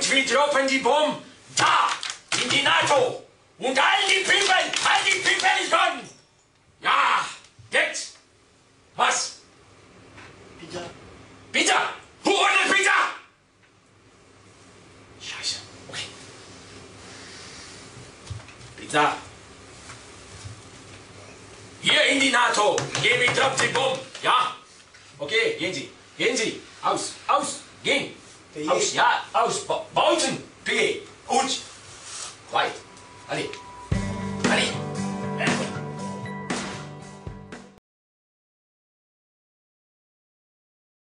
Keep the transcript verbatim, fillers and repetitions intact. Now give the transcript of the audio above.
Und wir droppen die Bombe da, in die NATO. Und all die People, all die People ist kommen. Ja, jetzt. Was? Pizza. Pizza? Who ordered Pizza? Scheiße, okay. Pizza. Hier in die NATO. Geh mit Drop die Bombe. Ja? Okay, gehen Sie. Gehen Sie. Aus, aus, gehen. P E. Aus, ja, aus. Ba Bauten. P E. Und. Quiet. Allez.